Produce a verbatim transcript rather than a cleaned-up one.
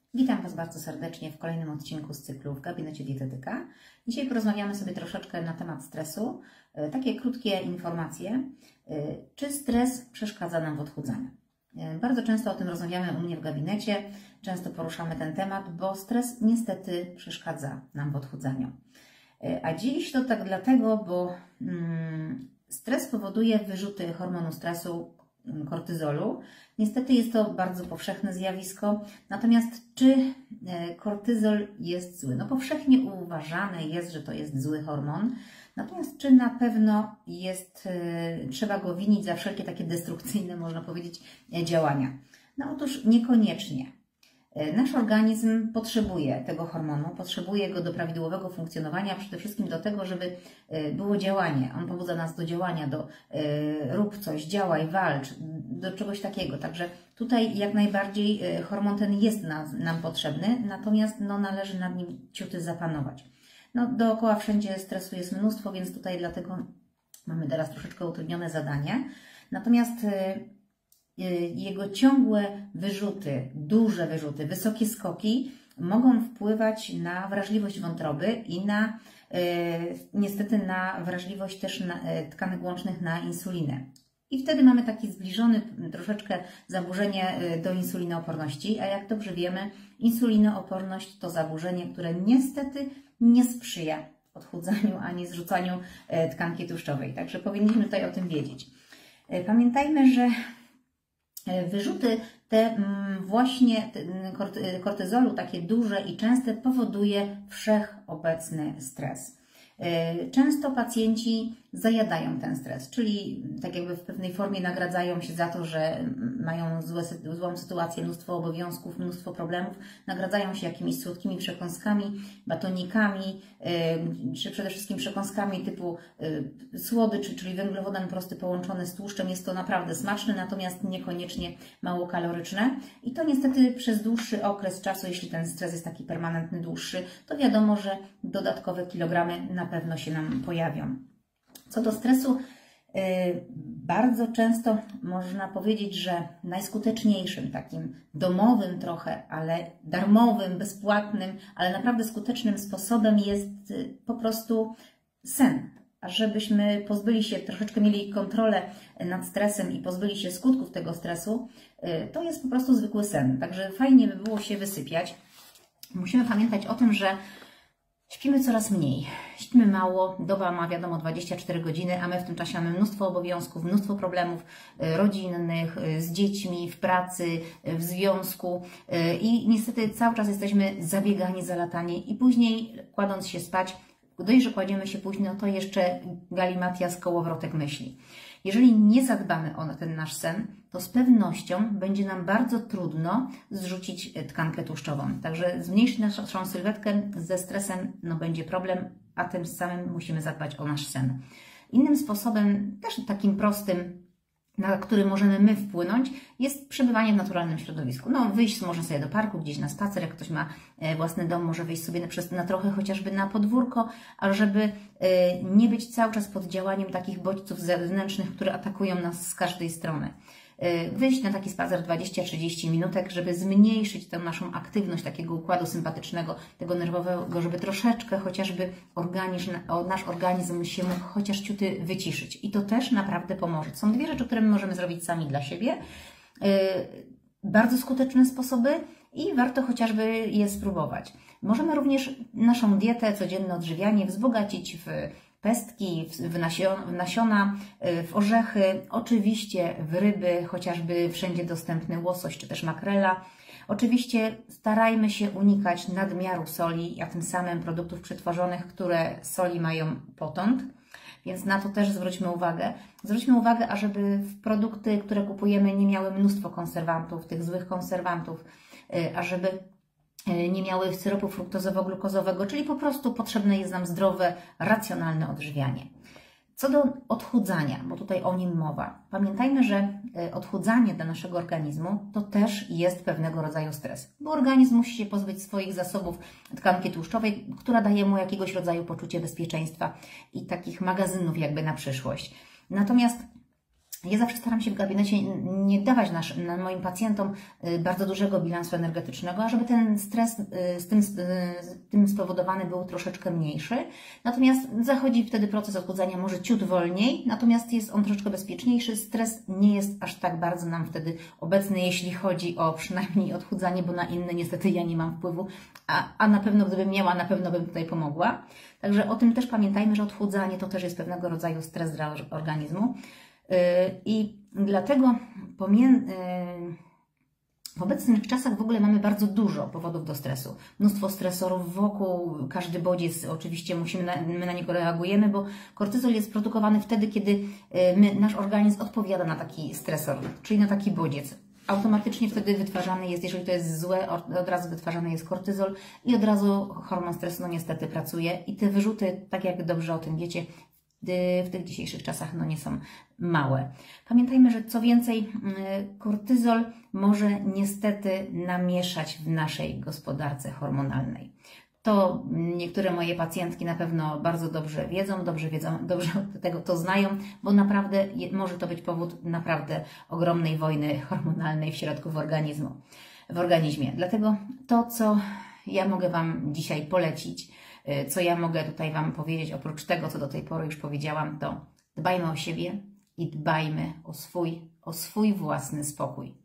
Witam Was bardzo serdecznie w kolejnym odcinku z cyklu w Gabinecie Dietetyka. Dzisiaj porozmawiamy sobie troszeczkę na temat stresu. Takie krótkie informacje. Czy stres przeszkadza nam w odchudzaniu? Bardzo często o tym rozmawiamy u mnie w gabinecie, często poruszamy ten temat, bo stres niestety przeszkadza nam w odchudzaniu. A dziś to tak dlatego, bo hmm, stres powoduje wyrzuty hormonu stresu, kortyzolu. Niestety jest to bardzo powszechne zjawisko. Natomiast czy kortyzol jest zły? No powszechnie uważane jest, że to jest zły hormon. Natomiast czy na pewno jest, trzeba go winić za wszelkie takie destrukcyjne, można powiedzieć, działania? No otóż niekoniecznie. Nasz organizm potrzebuje tego hormonu, potrzebuje go do prawidłowego funkcjonowania, przede wszystkim do tego, żeby było działanie. On pobudza nas do działania, do e, rób coś, działaj, walcz, do czegoś takiego. Także tutaj jak najbardziej hormon ten jest nam, nam potrzebny, natomiast no, należy nad nim ciuty zapanować. No, dookoła wszędzie stresu jest mnóstwo, więc tutaj dlatego mamy teraz troszeczkę utrudnione zadanie. Natomiast e, jego ciągłe wyrzuty, duże wyrzuty, wysokie skoki mogą wpływać na wrażliwość wątroby i na e, niestety na wrażliwość też na, e, tkanek łącznych na insulinę. I wtedy mamy taki zbliżony troszeczkę zaburzenie do insulinooporności, a jak dobrze wiemy, insulinooporność to zaburzenie, które niestety nie sprzyja odchudzaniu ani zrzucaniu tkanki tłuszczowej. Także powinniśmy tutaj o tym wiedzieć. Pamiętajmy, że wyrzuty te właśnie kortyzolu, takie duże i częste, powoduje wszechobecny stres. Często pacjenci zajadają ten stres, czyli tak jakby w pewnej formie nagradzają się za to, że mają złe, złą sytuację, mnóstwo obowiązków, mnóstwo problemów, nagradzają się jakimiś słodkimi przekąskami, batonikami, czy przede wszystkim przekąskami typu słodycz, czyli węglowodan prosty połączony z tłuszczem. Jest to naprawdę smaczne, natomiast niekoniecznie mało kaloryczne. I to niestety przez dłuższy okres czasu, jeśli ten stres jest taki permanentny, dłuższy, to wiadomo, że dodatkowe kilogramy na pewno się nam pojawią. Co do stresu, bardzo często można powiedzieć, że najskuteczniejszym, takim domowym trochę, ale darmowym, bezpłatnym, ale naprawdę skutecznym sposobem jest po prostu sen. A żebyśmy pozbyli się, troszeczkę mieli kontrolę nad stresem i pozbyli się skutków tego stresu, to jest po prostu zwykły sen. Także fajnie by było się wysypiać. Musimy pamiętać o tym, że śpimy coraz mniej, śpimy mało, doba ma wiadomo dwadzieścia cztery godziny, a my w tym czasie mamy mnóstwo obowiązków, mnóstwo problemów rodzinnych, z dziećmi, w pracy, w związku i niestety cały czas jesteśmy zabiegani, zalatani i później kładąc się spać, dość, że kładziemy się późno, to jeszcze galimatias, kołowrotek myśli. Jeżeli nie zadbamy o ten nasz sen, to z pewnością będzie nam bardzo trudno zrzucić tkankę tłuszczową. Także zmniejszyć naszą sylwetkę ze stresem no będzie problem, a tym samym musimy zadbać o nasz sen. Innym sposobem, też takim prostym, na który możemy my wpłynąć, jest przebywanie w naturalnym środowisku. No, wyjść można sobie do parku, gdzieś na spacer, jak ktoś ma własny dom, może wyjść sobie na, na trochę chociażby na podwórko, ale żeby nie być cały czas pod działaniem takich bodźców zewnętrznych, które atakują nas z każdej strony. Wyjść na taki spacer dwadzieścia trzydzieści minutek, żeby zmniejszyć tę naszą aktywność takiego układu sympatycznego, tego nerwowego, żeby troszeczkę chociażby organizm, nasz organizm się mógł chociaż ciuty wyciszyć. I to też naprawdę pomoże. Są dwie rzeczy, które my możemy zrobić sami dla siebie. Bardzo skuteczne sposoby i warto chociażby je spróbować. Możemy również naszą dietę, codzienne odżywianie wzbogacić w pestki, w nasiona, w orzechy, oczywiście w ryby, chociażby wszędzie dostępny łosoś czy też makrela. Oczywiście starajmy się unikać nadmiaru soli, a tym samym produktów przetworzonych, które soli mają potąd, więc na to też zwróćmy uwagę. Zwróćmy uwagę, ażeby w produkty, które kupujemy, nie miały mnóstwo konserwantów, tych złych konserwantów, ażeby nie miały syropu fruktozowo-glukozowego, czyli po prostu potrzebne jest nam zdrowe, racjonalne odżywianie. Co do odchudzania, bo tutaj o nim mowa, pamiętajmy, że odchudzanie dla naszego organizmu to też jest pewnego rodzaju stres, bo organizm musi się pozbyć swoich zasobów tkanki tłuszczowej, która daje mu jakiegoś rodzaju poczucie bezpieczeństwa i takich magazynów jakby na przyszłość. Natomiast Ja zawsze staram się w gabinecie nie dawać nasz, na moim pacjentom bardzo dużego bilansu energetycznego, a żeby ten stres z tym, z tym spowodowany był troszeczkę mniejszy. Natomiast zachodzi wtedy proces odchudzania może ciut wolniej, natomiast jest on troszeczkę bezpieczniejszy. Stres nie jest aż tak bardzo nam wtedy obecny, jeśli chodzi o przynajmniej odchudzanie, bo na inne niestety ja nie mam wpływu, a, a na pewno gdybym miała, na pewno bym tutaj pomogła. Także o tym też pamiętajmy, że odchudzanie to też jest pewnego rodzaju stres dla organizmu. I dlatego w obecnych czasach w ogóle mamy bardzo dużo powodów do stresu. Mnóstwo stresorów wokół, każdy bodziec, oczywiście musimy na, my na niego reagujemy, bo kortyzol jest produkowany wtedy, kiedy my, nasz organizm odpowiada na taki stresor, czyli na taki bodziec. Automatycznie wtedy wytwarzany jest, jeżeli to jest złe, od razu wytwarzany jest kortyzol i od razu hormon stresu no niestety pracuje i te wyrzuty, tak jak dobrze o tym wiecie, w tych dzisiejszych czasach no nie są małe. Pamiętajmy, że co więcej, kortyzol może niestety namieszać w naszej gospodarce hormonalnej. To niektóre moje pacjentki na pewno bardzo dobrze wiedzą, dobrze wiedzą, dobrze tego to znają, bo naprawdę może to być powód naprawdę ogromnej wojny hormonalnej w środku w organizmu, w organizmie. Dlatego to, co ja mogę Wam dzisiaj polecić, co ja mogę tutaj Wam powiedzieć, oprócz tego, co do tej pory już powiedziałam, to dbajmy o siebie i dbajmy o swój, o swój własny spokój.